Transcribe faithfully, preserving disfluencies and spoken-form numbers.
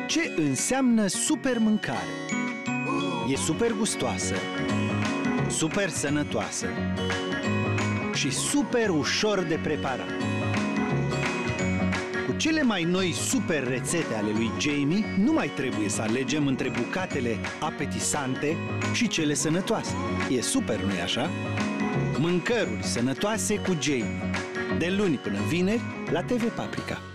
Ce înseamnă super mâncare? E super gustoasă, super sănătoasă și super ușor de preparat. Cu cele mai noi super rețete ale lui Jamie, nu mai trebuie să alegem între bucatele apetisante și cele sănătoase. E super, nu-i așa? Mâncăruri sănătoase cu Jamie. De luni până vineri la T V Paprika.